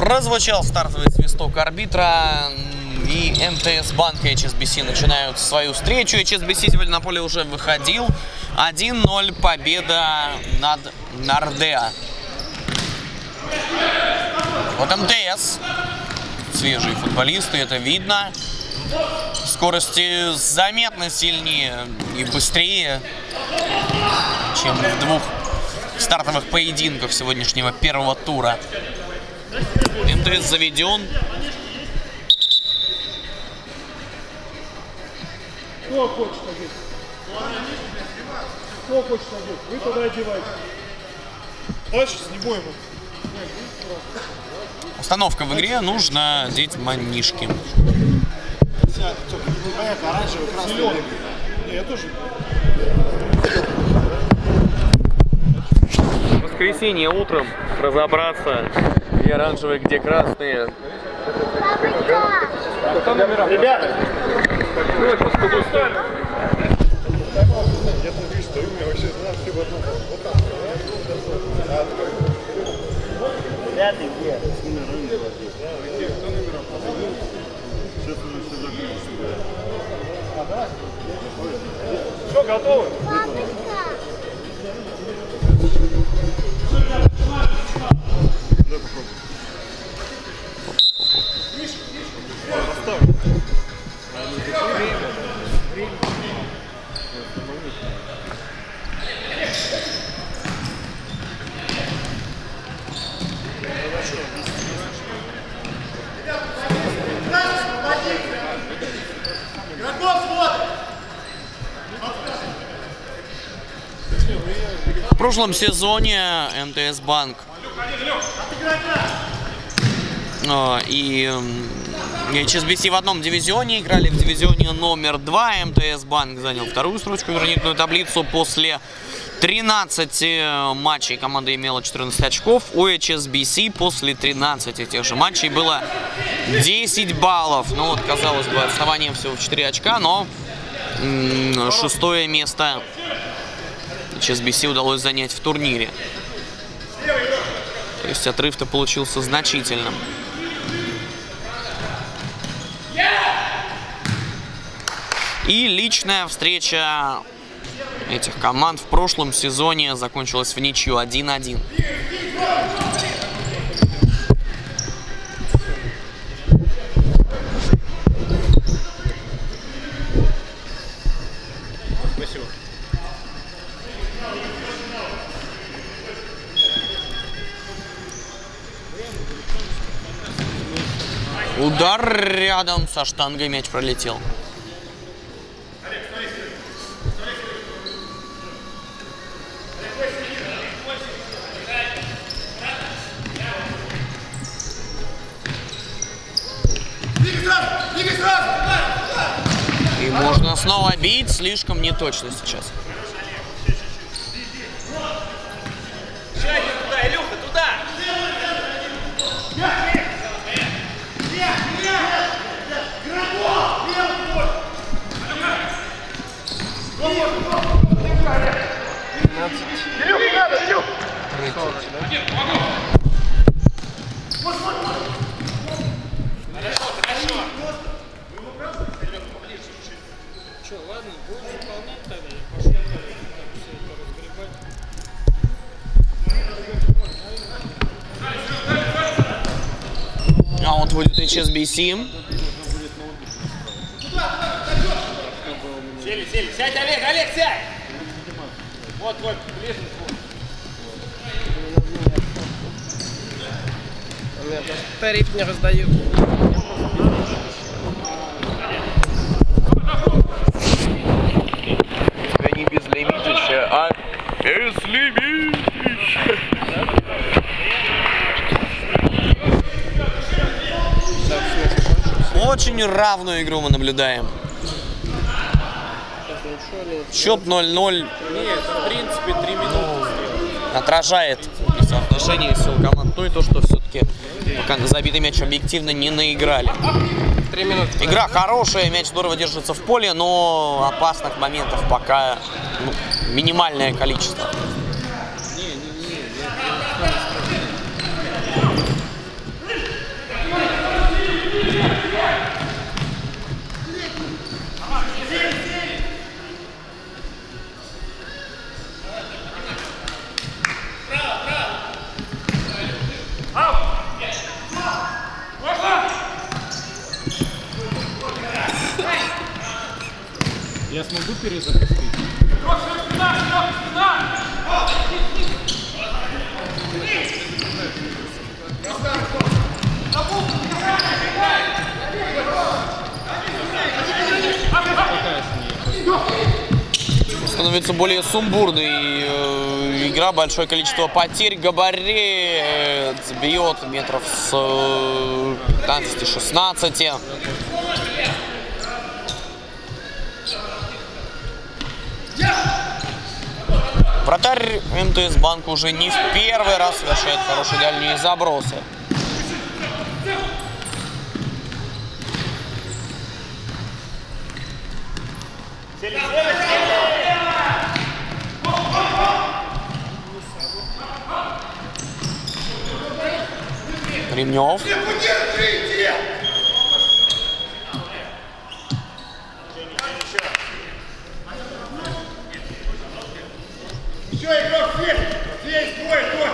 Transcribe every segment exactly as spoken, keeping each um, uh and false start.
Прозвучал стартовый свисток арбитра, и эм тэ эс Банк и эйч эс би си начинают свою встречу. эйч эс би си сегодня на поле уже выходил. один ноль победа над Нордеа. Вот эм тэ эс. Свежие футболисты, это видно. Скорости заметно сильнее и быстрее, чем в двух стартовых поединках сегодняшнего первого тура. эм тэ эс заведен. Кто хочет одеть? Кто хочет одеть? Вы тогда одевайте. Давай сейчас не будем. Установка в игре, нужно одеть манишки. Оранжевый, красный. Не, я тоже. В воскресенье утром разобраться, где оранжевые, где красные. Ребята! Я смотрю, стою, у меня вообще знаю, все в одном. Вот так. Пятый где? Кто номером? Сейчас уже все закончится. Все, готовы? Давай попробуем. В прошлом сезоне эм тэ эс Банк и эйч эс би си в одном дивизионе играли, в дивизионе номер два. эм тэ эс Банк занял вторую строчку в турнирную таблицу. После тринадцати матчей команда имела четырнадцать очков. У эйч эс би си после тринадцати тех же матчей было десять баллов. Ну вот, казалось бы, отставанием всего в четыре очка, но м-м, шестое место эйч эс би си удалось занять в турнире. То есть отрыв-то получился значительным. И личная встреча этих команд в прошлом сезоне закончилась в ничью один один. Спасибо. Удар рядом со штангой, мяч пролетел. И можно снова бить, слишком неточно сейчас. Туда, Илюха, туда! Илюха, надо, Илюха! Хорошо, хорошо. Че, ладно, будем выполнять тогда, я пошел так все это разгребать. А вот будет эйч эс би си. Сели, сели. Сядь, Олег, Олег, сядь! Вот, вот, ближе. Тариф не раздают. Не безлимитище, а безлимитище. Очень равную игру мы наблюдаем. Счет ноль ноль. Нет, в принципе, три минуты. Отражает соотношение сил команд. То и то, что все-таки пока на забитый мяч объективно не наиграли. Три минуты. Игра хорошая, мяч здорово держится в поле, но опасных моментов пока ну, минимальное количество. Не, не, не, Я смогу перезапустить? Становится более сумбурной э, игра, большое количество потерь. Габарец бьет метров с пятнадцати-шестнадцати. Вратарь эм тэ эс Банк уже не в первый раз совершает хорошие дальние забросы. Ремнев. Еще игрок здесь! Здесь, твой, твой!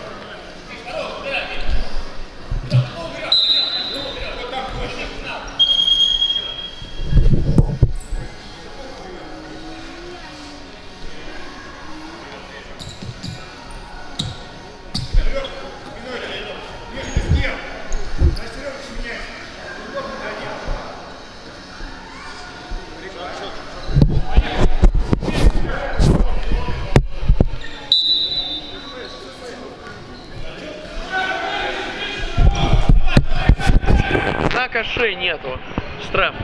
Кошей нету. Штраф.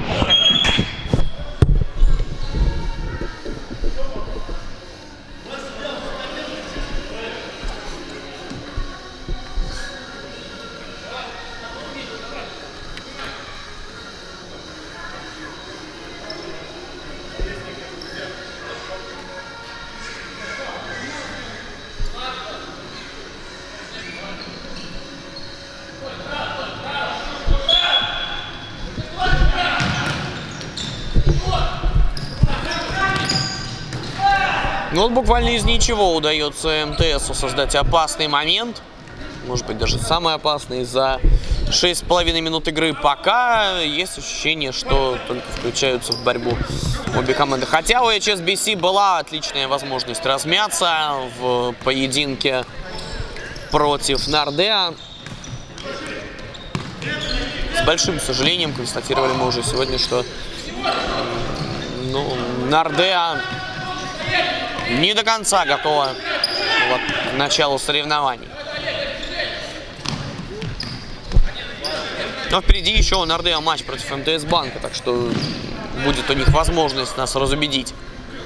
Ну вот буквально из ничего удается эм тэ эсу создать опасный момент. Может быть, даже самый опасный за шесть с половиной минут игры. Пока есть ощущение, что только включаются в борьбу обе команды. Хотя у эйч эс би си была отличная возможность размяться в поединке против Нордеа. С большим сожалением констатировали мы уже сегодня, что ну, Нордеа не до конца готова вот, к началу соревнований. Но впереди еще у Нордеа матч против эм тэ эс Банка, так что будет у них возможность нас разубедить.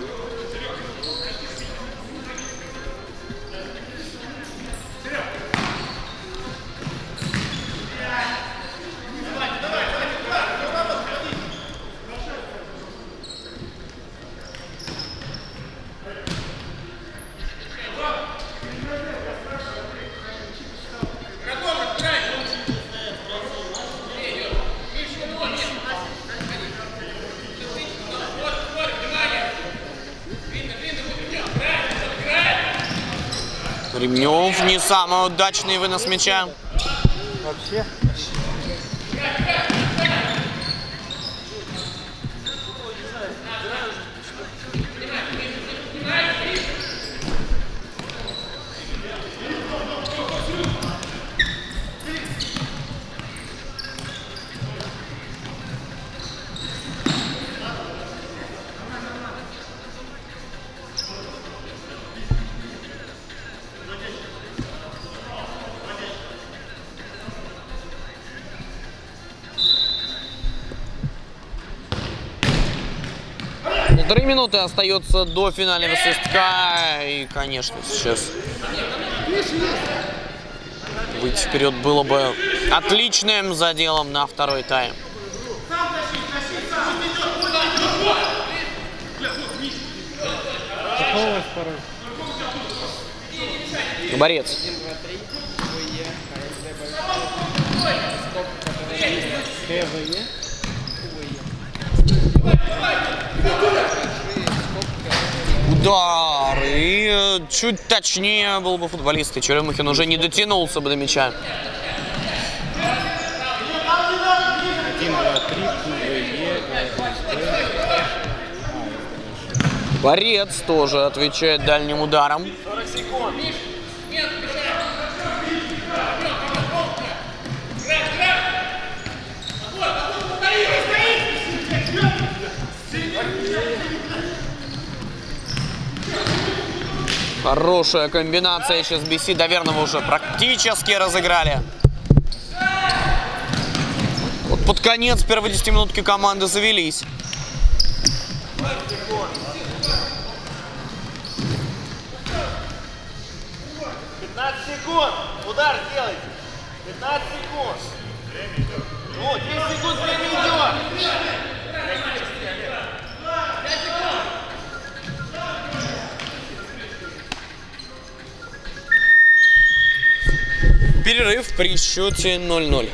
Ремнев не самый удачный вынос мяча. Вообще. Полторы минуты остается до финального свистка. И, конечно, сейчас выйти вперед было бы отличным заделом на второй тайм. Борец. Удар. И чуть точнее был бы футболист. И Черемухин уже не дотянулся бы до мяча. один, два, три, Борец тоже отвечает дальним ударом. сорок секунд. Хорошая комбинация. Сейчас би си доверного уже практически разыграли. Вот под конец первой десятиминутки команды завелись. пятнадцать секунд. Удар сделайте. пятнадцать секунд. Ну, десять секунд, время идет. Перерыв при счете ноль ноль.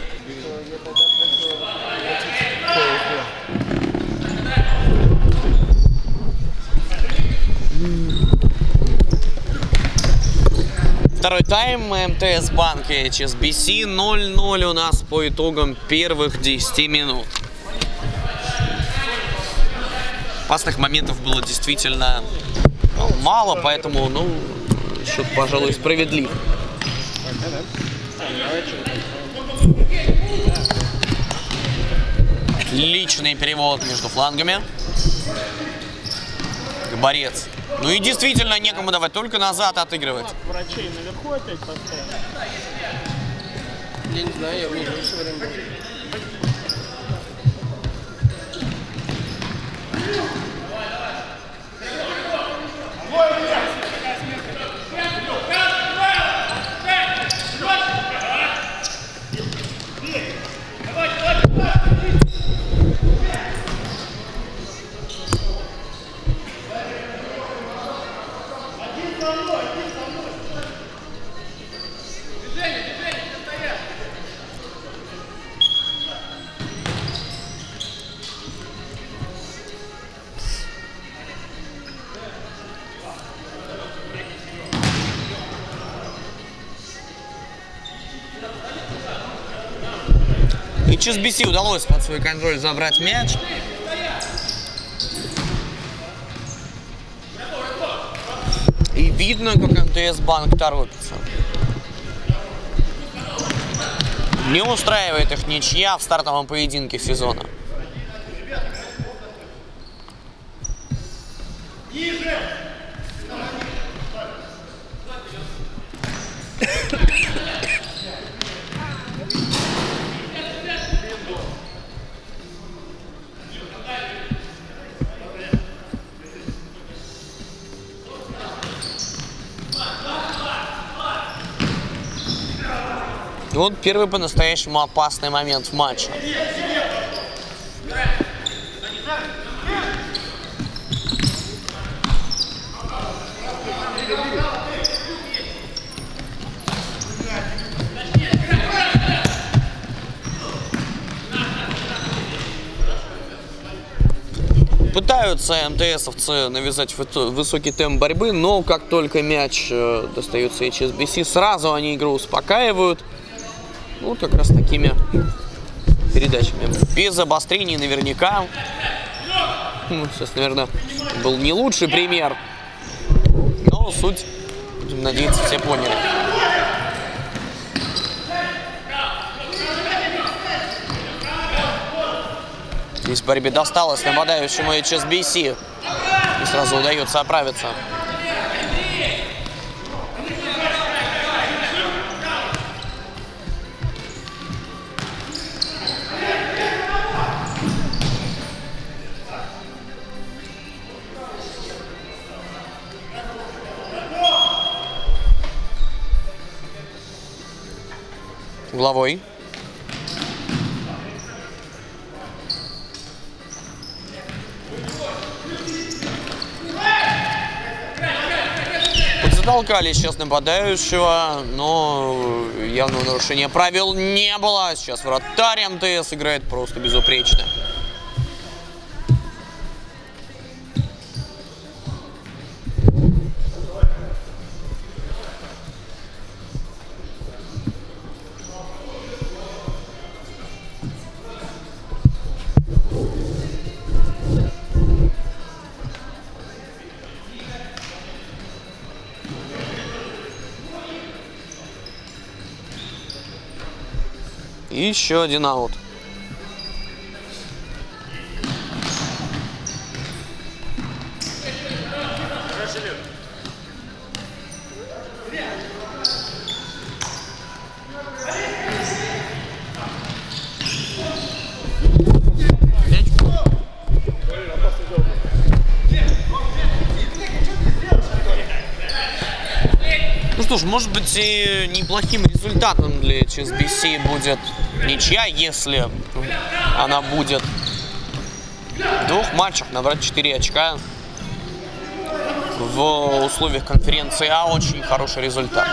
Второй тайм. МТС Банк и эйч эс би си ноль ноль у нас по итогам первых десяти минут. Опасных моментов было действительно ну, мало, поэтому ну, счет, пожалуй, справедлив. Отличный перевод между флангами. Борец. Ну и действительно некому давать, только назад отыгрывать. Врачей наверху опять поставить? Я не знаю, я мне все время буду. эйч эс би си удалось под свой контроль забрать мяч. И видно, как МТС Банк торопится. Не устраивает их ничья в стартовом поединке сезона. И вот первый по-настоящему опасный момент в матче. Пытаются МТСовцы навязать высокий темп борьбы, но как только мяч достается эйч эс би си, сразу они игру успокаивают. Вот как раз такими передачами. Без обострений наверняка. Ну, сейчас, наверное, был не лучший пример. Но суть, будем надеяться, все поняли. Здесь в борьбе досталось нападающему эйч эс би си. И сразу удается оправиться. Угловой. Подзатолкали сейчас нападающего, но явного нарушения правил не было. Сейчас вратарь МТС играет просто безупречно. И еще один аут. Ну что ж, может быть, и неплохим результатом для эйч эс би си будет ничья, если она будет в двух матчах набрать четыре очка в условиях конференции А. Очень хороший результат.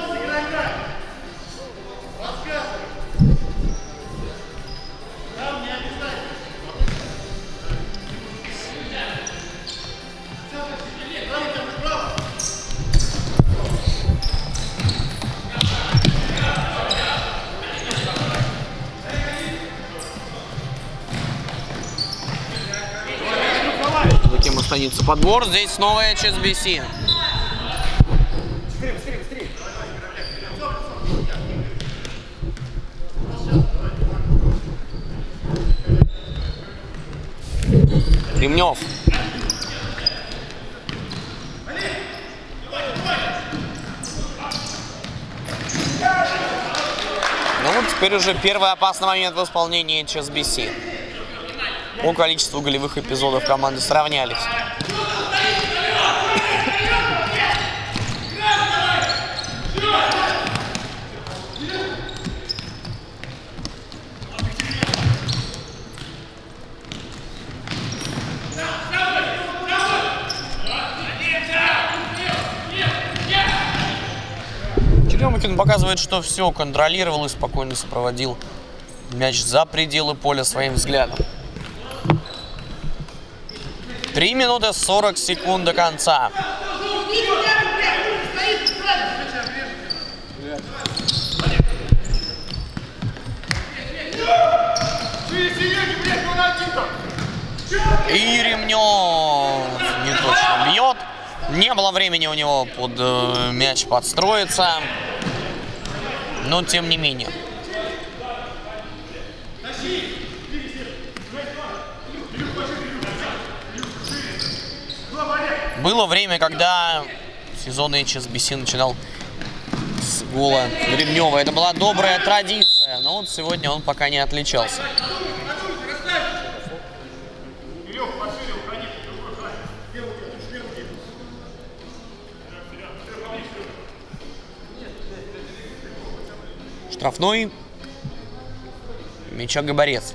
Таким останется подбор. Здесь снова эйч эс би си. Ремнев. Ну вот теперь уже первый опасный момент в исполнении эйч эс би си. По количеству голевых эпизодов команды сравнялись. Черемухин показывает, что все контролировал и спокойно сопроводил мяч за пределы поля своим взглядом. Три минуты сорок секунд до конца. И Ремнев не точно бьет. Не было времени у него под э, мяч подстроиться. Но тем не менее. Было время, когда сезон эйч эс би си начинал с гола Ремнева. Это была добрая традиция, но вот сегодня он пока не отличался. Штрафной. Мяча Габарец.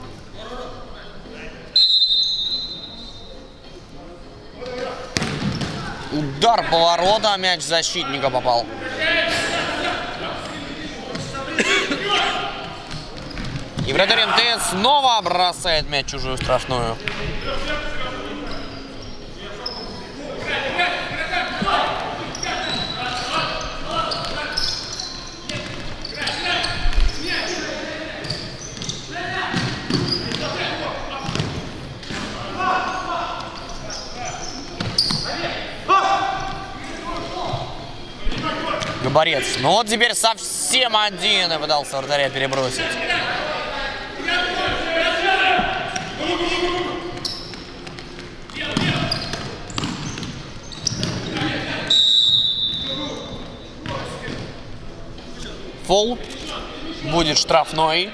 Удар поворота, мяч защитника попал. И вратарь эм тэ эс снова бросает мяч в чужую штрафную. Габарец. Ну вот теперь совсем один и пытался вратаря перебросить. Фол. Будет штрафной.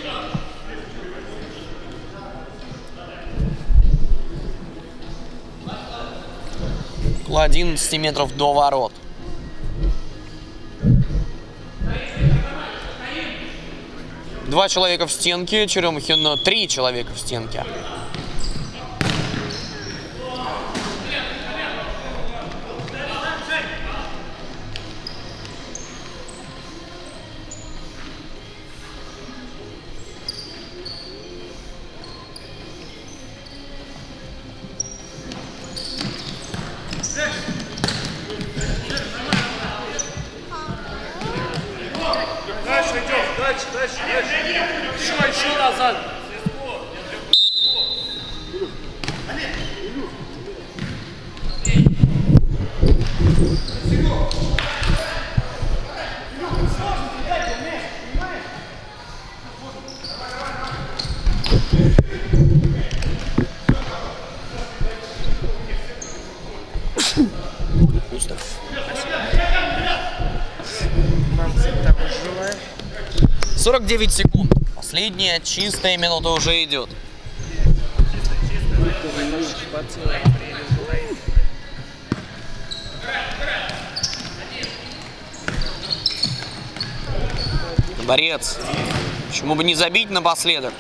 Около одиннадцати метров до ворот. Два человека в стенке, Черемухин три человека в стенке. Дальше идем, дальше, дальше, дальше. Еще, еще назад. сорок девять секунд. Последняя чистая минута уже идет. Борец. Почему бы не забить напоследок?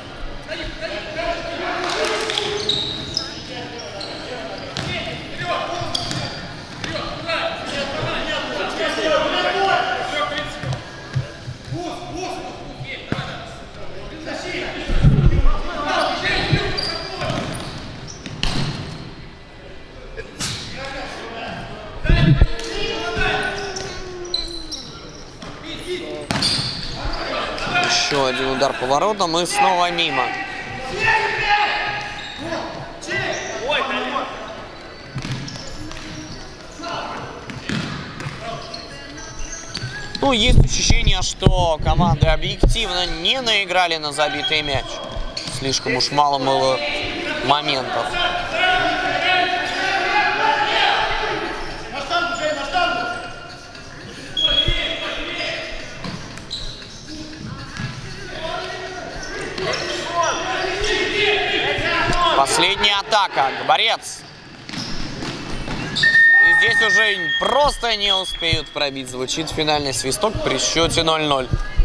Еще один удар по воротам и снова мимо. Ну, есть ощущение, что команды объективно не наиграли на забитый мяч. Слишком уж мало было моментов. Последняя атака. Борец. И здесь уже просто не успеют пробить. Звучит финальный свисток при счете ноль ноль.